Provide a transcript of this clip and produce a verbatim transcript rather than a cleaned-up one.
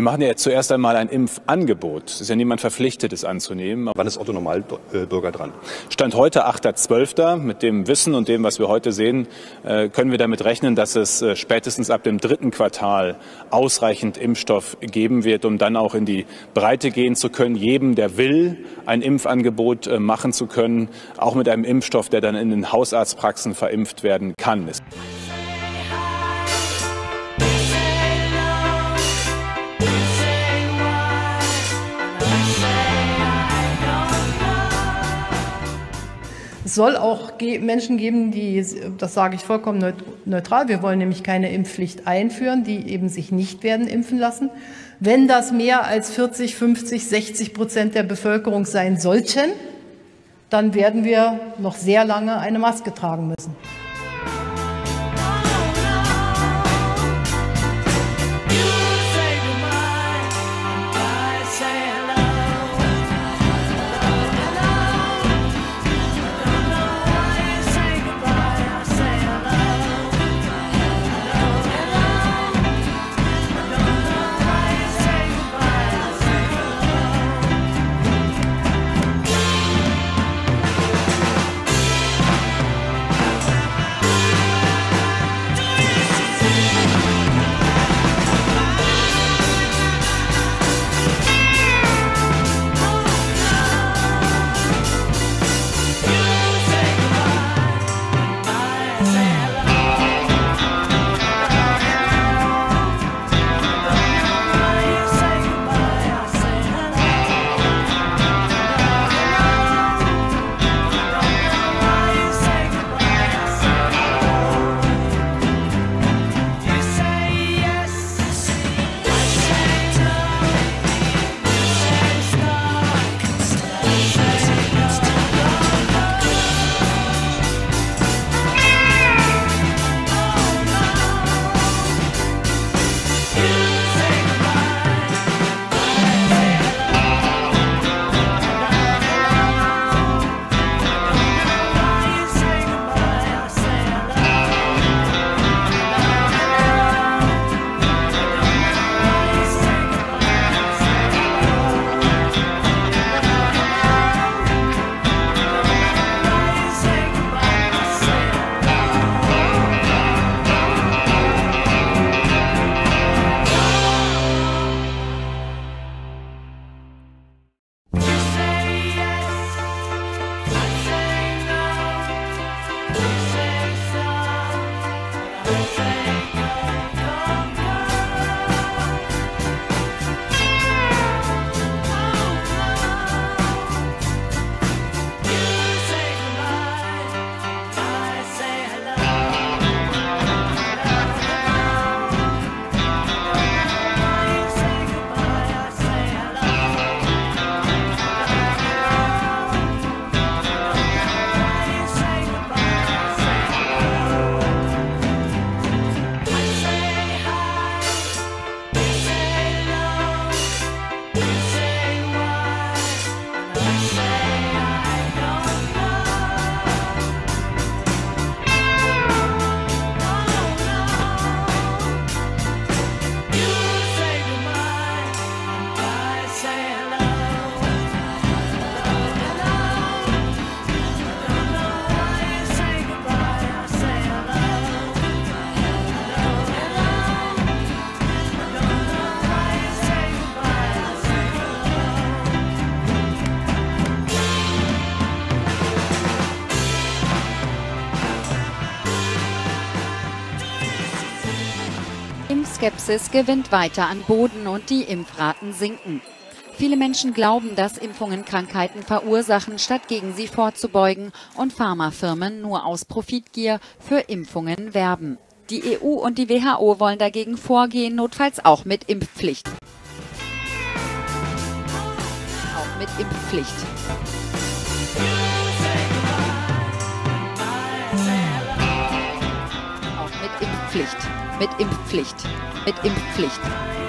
Wir machen ja jetzt zuerst einmal ein Impfangebot. Es ist ja niemand verpflichtet, es anzunehmen. Wann ist Otto Normalbürger dran? Stand heute achter zwölfter Mit dem Wissen und dem, was wir heute sehen, können wir damit rechnen, dass es spätestens ab dem dritten Quartal ausreichend Impfstoff geben wird, um dann auch in die Breite gehen zu können, jedem, der will, ein Impfangebot machen zu können, auch mit einem Impfstoff, der dann in den Hausarztpraxen verimpft werden kann. Es soll auch Menschen geben, die, das sage ich vollkommen neutral, wir wollen nämlich keine Impfpflicht einführen, die eben sich nicht werden impfen lassen. Wenn das mehr als vierzig, fünfzig, sechzig Prozent der Bevölkerung sein sollten, dann werden wir noch sehr lange eine Maske tragen müssen. Skepsis gewinnt weiter an Boden und die Impfraten sinken. Viele Menschen glauben, dass Impfungen Krankheiten verursachen, statt gegen sie vorzubeugen und Pharmafirmen nur aus Profitgier für Impfungen werben. Die E U und die W H O wollen dagegen vorgehen, notfalls auch mit Impfpflicht. Auch mit Impfpflicht. Auch mit Impfpflicht. Mit Impfpflicht. Mit Impfpflicht.